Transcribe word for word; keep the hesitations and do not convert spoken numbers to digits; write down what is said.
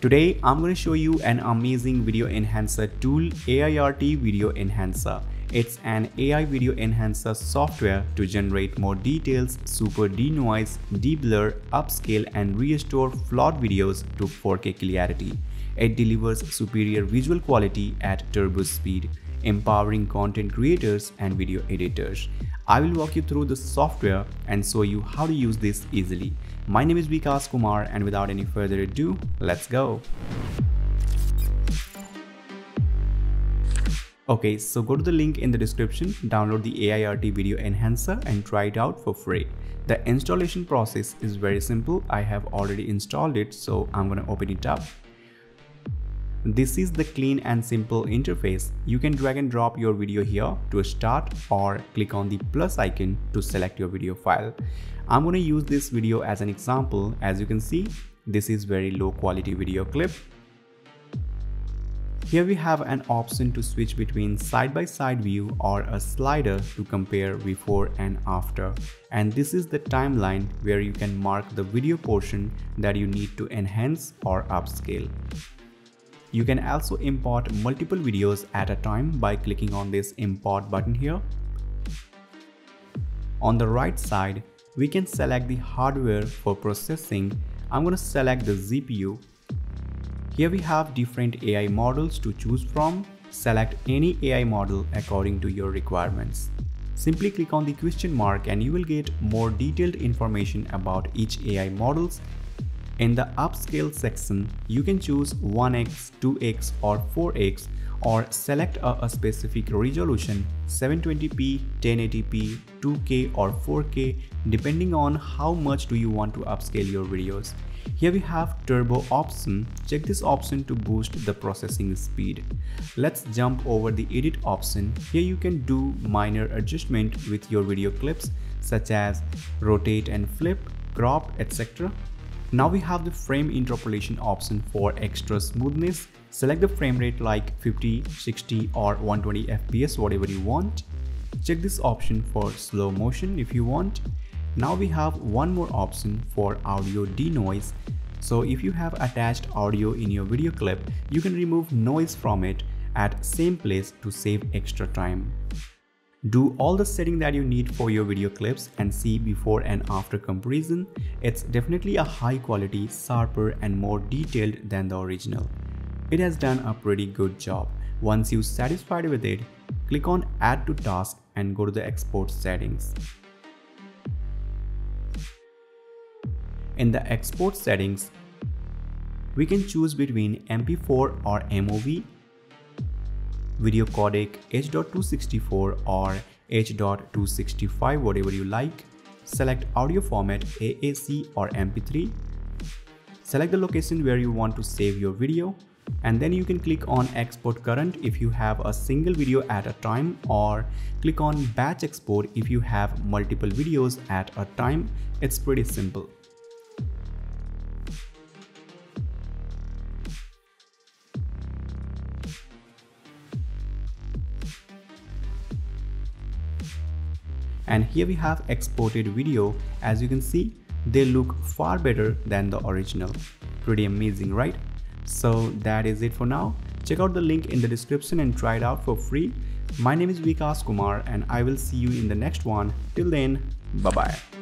Today, I'm going to show you an amazing video enhancer tool, Aiarty Video Enhancer. It's an A I video enhancer software to generate more details, super denoise, deblur, upscale and restore flawed videos to four K clarity. It delivers superior visual quality at turbo speed, empowering content creators and video editors. I will walk you through the software and show you how to use this easily. My name is Vikas Kumar, and without any further ado, let's go. Okay, so go to the link in the description, download the Aiarty Video Enhancer and try it out for free. The installation process is very simple. I have already installed it, so I'm gonna open it up. This is the clean and simple interface. You can drag and drop your video here to start or click on the plus icon to select your video file. I'm going to use this video as an example. As you can see, this is very low quality video clip. Here we have an option to switch between side-by-side view or a slider to compare before and after. And this is the timeline where you can mark the video portion that you need to enhance or upscale. You can also import multiple videos at a time by clicking on this import button here. On the right side, we can select the hardware for processing. I'm going to select the G P U. Here we have different A I models to choose from. Select any A I model according to your requirements. Simply click on the question mark and you will get more detailed information about each A I models. In the upscale section, you can choose one X, two X or four X, or select a, a specific resolution, seven twenty p, ten eighty p, two K or four K, depending on how much do you want to upscale your videos. Here we have turbo option. Check this option to boost the processing speed. Let's jump over the edit option. Here you can do minor adjustment with your video clips such as rotate and flip, crop, et cetera. Now we have the frame interpolation option for extra smoothness. Select the frame rate like fifty, sixty or one twenty F P S, whatever you want. Check this option for slow motion if you want. Now we have one more option for audio denoise. So if you have attached audio in your video clip, you can remove noise from it at same place to save extra time. Do all the setting that you need for your video clips and see before and after comparison. It's definitely a high quality, sharper and more detailed than the original. It has done a pretty good job. Once you're satisfied with it, click on add to task and go to the export settings. In the export settings, we can choose between M P four or M O V, video codec H two sixty-four or H two sixty-five, whatever you like. Select audio format A A C or M P three. Select the location where you want to save your video, and then you can click on export current if you have a single video at a time, or click on batch export if you have multiple videos at a time. It's pretty simple. And here we have exported video. As you can see, they look far better than the original. Pretty amazing, right? So that is it for now. Check out the link in the description and try it out for free. My name is Vikas Kumar and I will see you in the next one. Till then, bye bye.